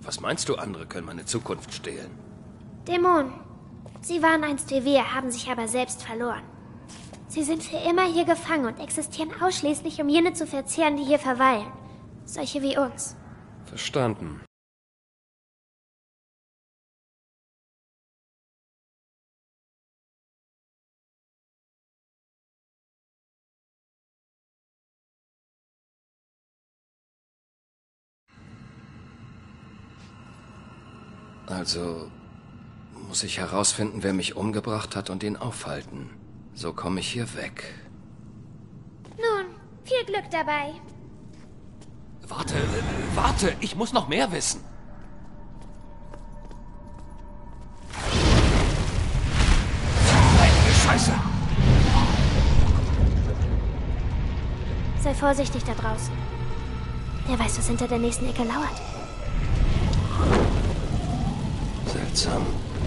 Was meinst du, andere können meine Zukunft stehlen? Dämonen. Sie waren einst wie wir, haben sich aber selbst verloren. Sie sind für immer hier gefangen und existieren ausschließlich, um jene zu verzehren, die hier verweilen. Solche wie uns. Verstanden. Also muss ich herausfinden, wer mich umgebracht hat und ihn aufhalten. So komme ich hier weg. Nun, viel Glück dabei. Warte, ich muss noch mehr wissen. Scheiße! Sei vorsichtig da draußen. Wer weiß, was hinter der nächsten Ecke lauert. Seltsam.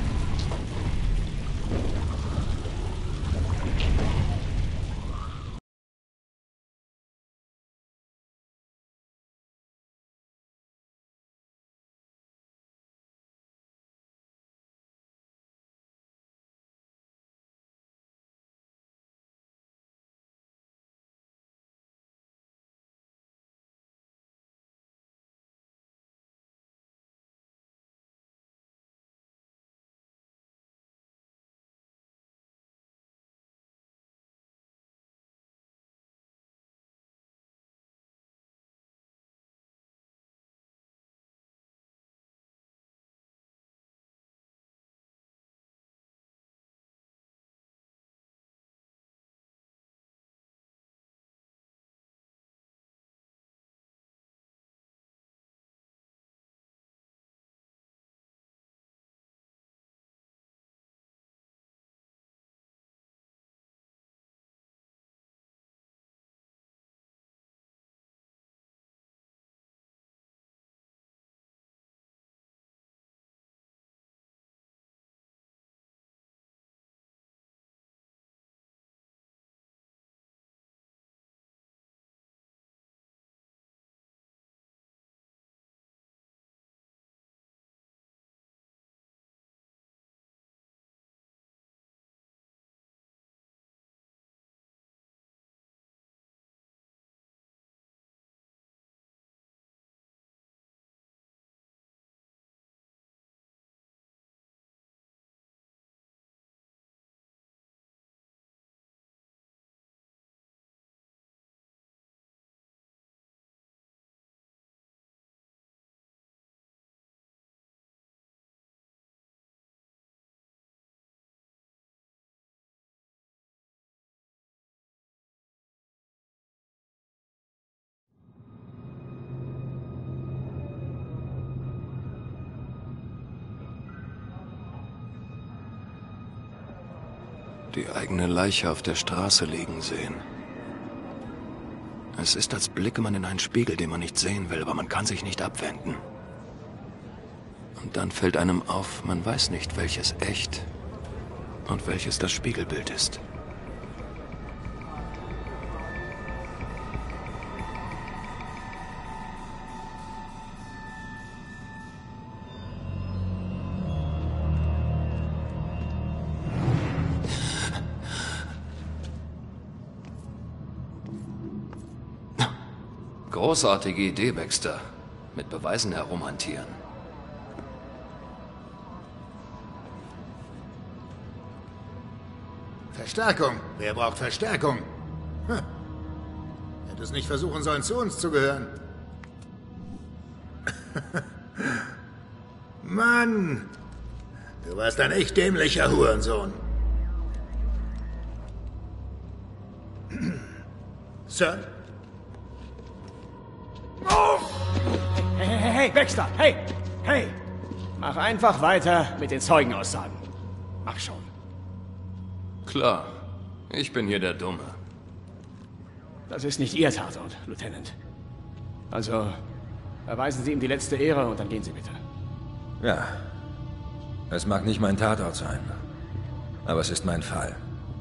Die eigene Leiche auf der Straße liegen sehen. Es ist, als blicke man in einen Spiegel, den man nicht sehen will, aber man kann sich nicht abwenden. Und dann fällt einem auf, man weiß nicht, welches echt und welches das Spiegelbild ist. Großartige Idee, Baxter. Mit Beweisen herumhantieren. Verstärkung. Wer braucht Verstärkung? Hätte es nicht versuchen sollen, zu uns zu gehören. Mann! Du warst ein echt dämlicher Hurensohn. Sir? Hey, Baxter! Hey! Mach einfach weiter mit den Zeugenaussagen. Mach schon. Klar. Ich bin hier der Dumme. Das ist nicht Ihr Tatort, Lieutenant. Also, erweisen Sie ihm die letzte Ehre und dann gehen Sie bitte. Ja. Es mag nicht mein Tatort sein, aber es ist mein Fall.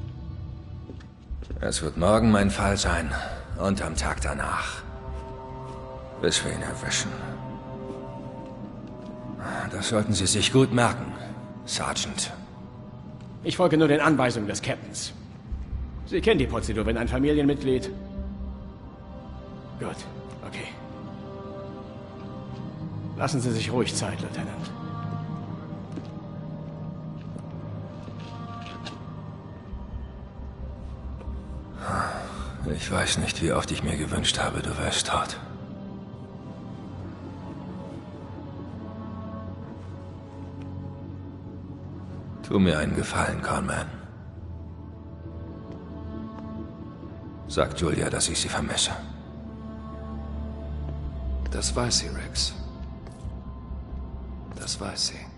Es wird morgen mein Fall sein und am Tag danach. Bis wir ihn erwischen. Das sollten Sie sich gut merken, Sergeant. Ich folge nur den Anweisungen des Captains. Sie kennen die Prozedur, wenn ein Familienmitglied... Gut, okay. Lassen Sie sich ruhig Zeit, Lieutenant. Ich weiß nicht, wie oft ich mir gewünscht habe, du wärst tot. Tu mir einen Gefallen, Conman. Sag Julia, dass ich sie vermisse. Das weiß sie, Rex. Das weiß sie.